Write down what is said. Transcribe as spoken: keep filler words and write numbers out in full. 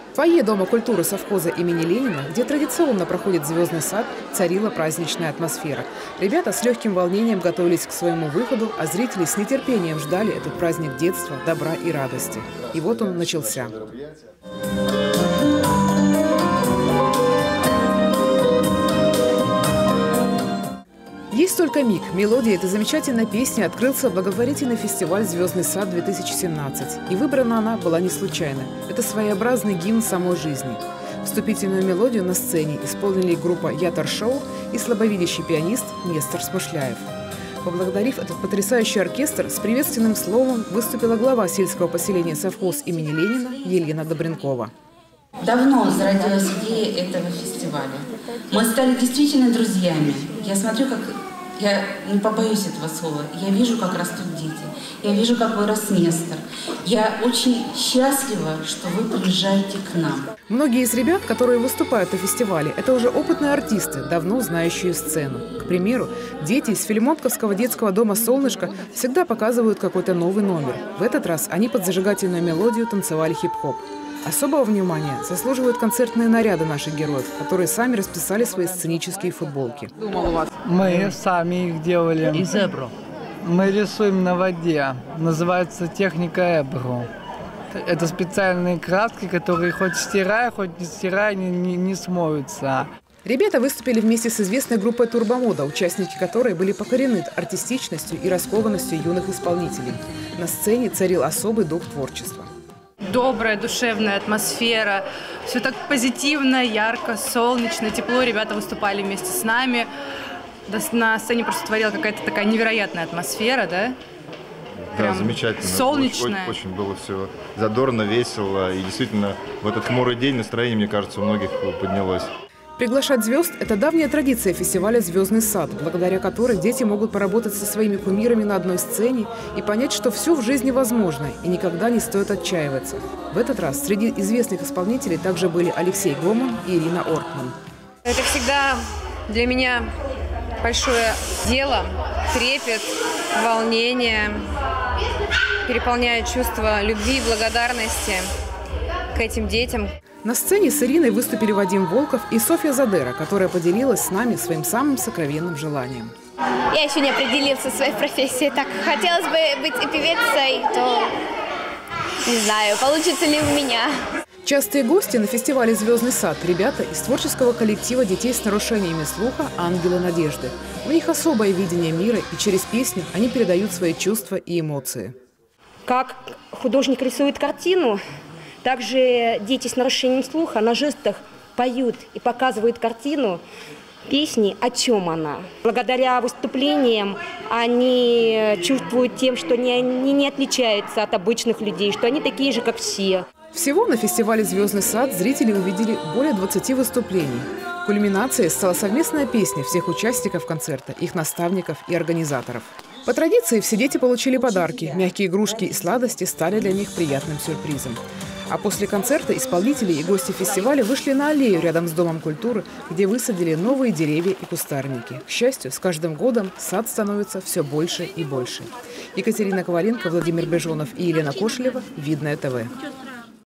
В фойе Дома культуры совхоза имени Ленина, где традиционно проходит «Звездный сад», царила праздничная атмосфера. Ребята с легким волнением готовились к своему выходу, а зрители с нетерпением ждали этот праздник детства, добра и радости. И вот он начался. Есть только миг. Мелодия этой замечательной песни открылся благотворительный фестиваль «Звездный сад-две тысячи семнадцать». И выбрана она была не случайно. Это своеобразный гимн самой жизни. Вступительную мелодию на сцене исполнили группа «Ятар-шоу» и слабовидящий пианист Нестор Смышляев. Поблагодарив этот потрясающий оркестр, с приветственным словом выступила глава сельского поселения совхоз имени Ленина Елена Добренкова. Давно зародилась идея этого фестиваля. Мы стали действительно друзьями. Я смотрю, как... Я не побоюсь этого слова. Я вижу, как растут дети. Я вижу, как вырос Нестор. Я очень счастлива, что вы приезжаете к нам. Многие из ребят, которые выступают на фестивале, это уже опытные артисты, давно знающие сцену. К примеру, дети из Филимонковского детского дома «Солнышко» всегда показывают какой-то новый номер. В этот раз они под зажигательную мелодию танцевали хип-хоп. Особого внимания заслуживают концертные наряды наших героев, которые сами расписали свои сценические футболки. Мы сами их делали. Из эбро. Мы рисуем на воде. Называется техника эбро. Это специальные краски, которые хоть стирай, хоть не стирай, не, не, не смоются. Ребята выступили вместе с известной группой «Турбомода», участники которой были покорены артистичностью и раскованностью юных исполнителей. На сцене царил особый дух творчества. Добрая, душевная атмосфера, все так позитивно, ярко, солнечно, тепло. Ребята выступали вместе с нами. На сцене просто творила какая-то такая невероятная атмосфера, да? Да, Прям замечательно. солнечная. Очень, очень было все задорно, весело. И действительно, в этот хмурый день настроение, мне кажется, у многих поднялось. Приглашать звезд – это давняя традиция фестиваля «Звездный сад», благодаря которой дети могут поработать со своими кумирами на одной сцене и понять, что все в жизни возможно и никогда не стоит отчаиваться. В этот раз среди известных исполнителей также были Алексей Гоман и Ирина Ортман. Это всегда для меня большое дело, трепет, волнение, переполняет чувство любви и благодарности к этим детям. На сцене с Ириной выступили Вадим Волков и Софья Задера, которая поделилась с нами своим самым сокровенным желанием. Я еще не определился в своей профессии. Так, хотелось бы быть и певицей, то не знаю, получится ли у меня. Частые гости на фестивале «Звездный сад» – ребята из творческого коллектива детей с нарушениями слуха «Ангелы надежды». У них особое видение мира, и через песню они передают свои чувства и эмоции. Как художник рисует картину, также дети с нарушением слуха на жестах поют и показывают картину, песни, о чем она. Благодаря выступлениям они чувствуют тем, что они, они не отличаются от обычных людей, что они такие же, как все. Всего на фестивале «Звездный сад» зрители увидели более двадцати выступлений. Кульминацией стала совместная песня всех участников концерта, их наставников и организаторов. По традиции все дети получили подарки. Мягкие игрушки и сладости стали для них приятным сюрпризом. А после концерта исполнители и гости фестиваля вышли на аллею рядом с Домом культуры, где высадили новые деревья и кустарники. К счастью, с каждым годом сад становится все больше и больше. Екатерина Коваленко, Владимир Бежонов и Елена Кошелева. Видное ТВ.